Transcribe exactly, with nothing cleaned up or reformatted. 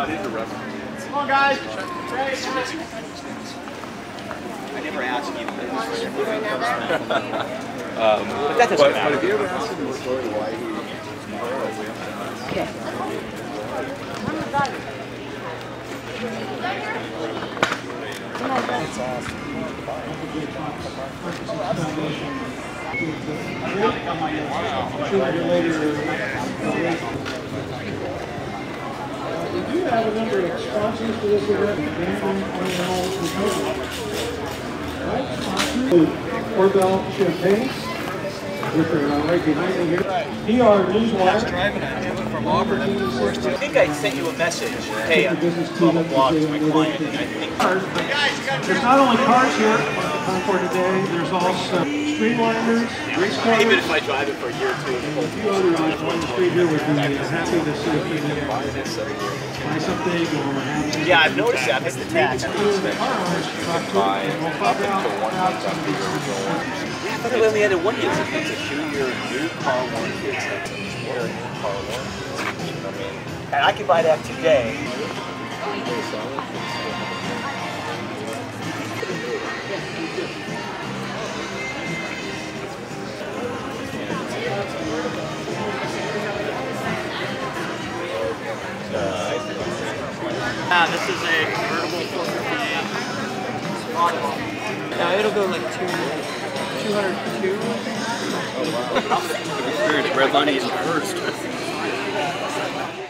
Come on, guys. I never asked you. um, but that doesn't but, matter. But if you ever asked him before why he Okay. That's awesome. We do have a number of sponsors for this event. Corbel Champagne, which are right behind me here. P R Newswire. From Auburn. I think I sent you a message. Hey, I'm doing a blog to my client, and I think. There's not only cars here at the Concours today, there's also streamliners, race cars. Even if I drive it for a year or two. A few other items on the street here would be happy to see if you can buy something or have. Yeah, I've noticed that. That's the tax. buy up until one month after your original warranty. I thought they only had a one year. It's a two-year new car warranty. It's a two-year new car warranty. I mean, and I could buy that today. Uh, this is a convertible four fifty-eight. No, it'll go like two, two hundred two. Oh wow. Red money is first.